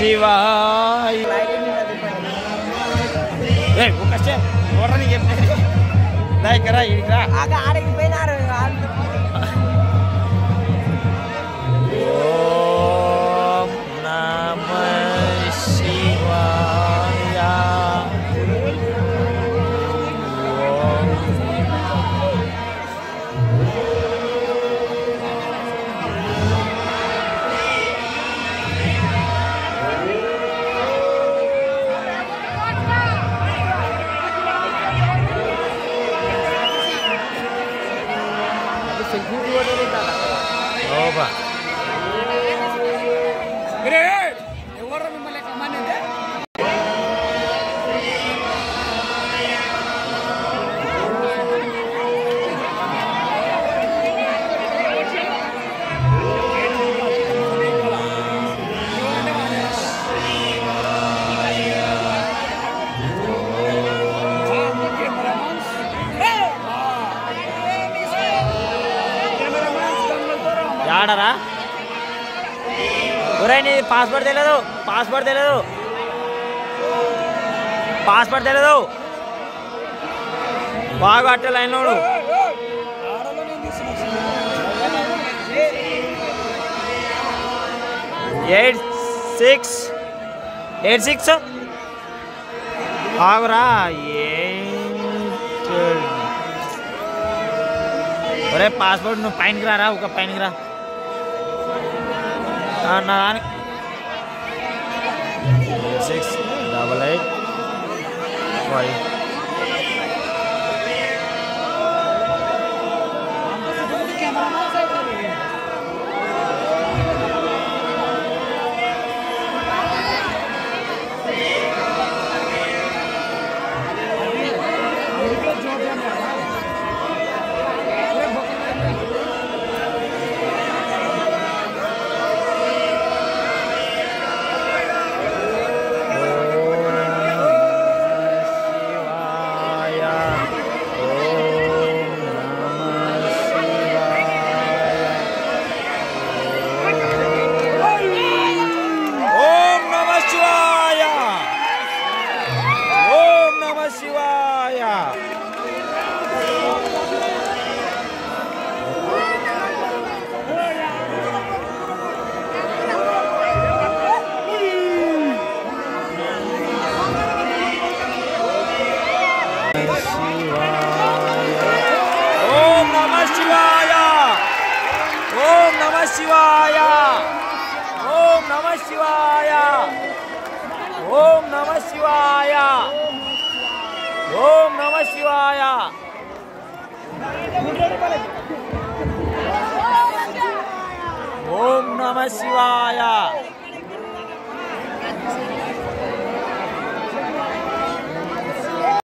శివాయ. ఒక స్టెప్ చూడని చెప్పేది ఇక్కడ ఇక్కడ ఆడికి పోయినారు. ఓం నమః శివాయ. Oba. ఎవరు మిమ్మల్ని కమానండి? ఆడరా ఒరే నీ పాస్పోర్ట్ తెలియదు, పాస్పోర్ట్ తెలియదు, పాస్పోర్ట్ తెలియదు. బాగా అట్టే లైన్లో 86 ఆగురా. ఒరే పాస్పోర్ట్ నువ్వు పైనకి రారా, ఒక పైనకి రా. నా దానికి 68885. Om Namah Shivaya.